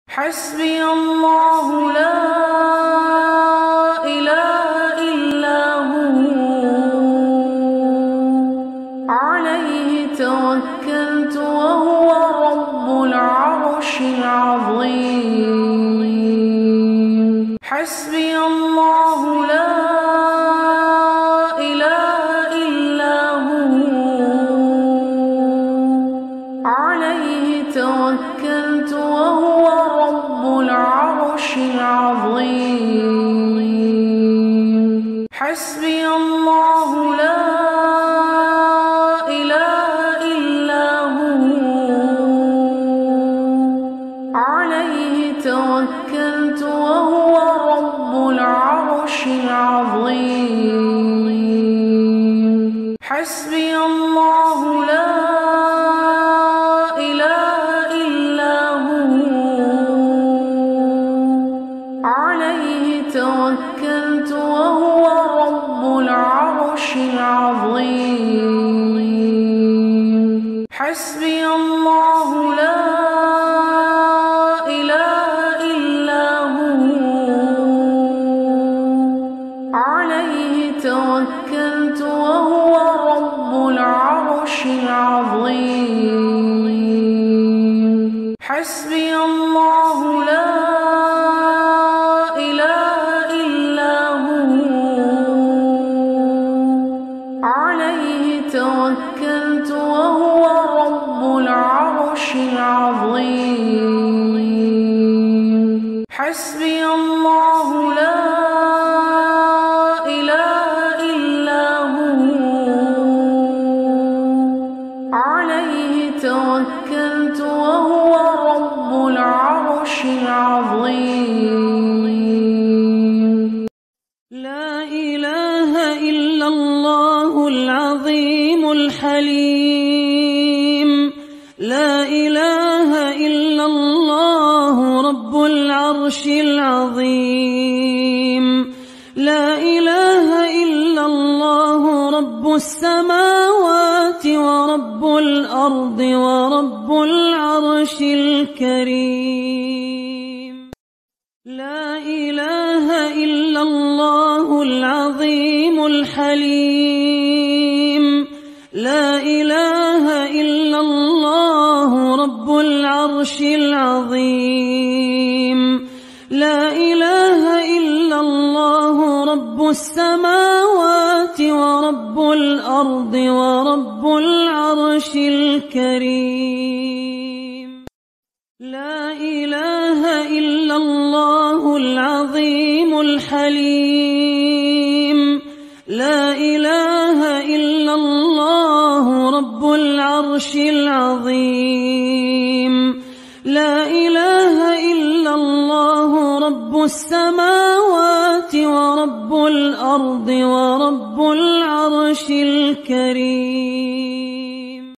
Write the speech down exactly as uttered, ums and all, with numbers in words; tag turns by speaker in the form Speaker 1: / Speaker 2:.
Speaker 1: حسبي الله لا إله إلا هو عليه توكلت وهو رب العرش العظيم حسبي الله لا إله إلا هو عليه توكلت وهو رب العرش العظيم حسبي الله لا إله إلا هو عليه توكلت وهو رب العرش العظيم حسبي الله لا توكلت وهو رب العرش العظيم حسبي الله لا إله إلا هو عليه توكلت وهو رب العرش العظيم حسبي الله لا توكلت وهو رب العرش العظيم حسبي الله لا إله إلا هو عليه توكلت وهو رب العرش العظيم
Speaker 2: لا إله إلا الله العظيم الحليم لا إله إلا الله رب العرش العظيم لا إله إلا الله رب السماوات ورب الأرض ورب العرش الكريم لا إله إلا الله العظيم الحليم لا إله إلا الله رب العرش العظيم لا إله إلا الله رب السماوات ورب الأرض ورب العرش الكريم لا إله إلا الله العظيم الحليم لا إله إلا الله رب العرش العظيم لا إله إلا الله رب السماوات ورب الأرض ورب العرش الكريم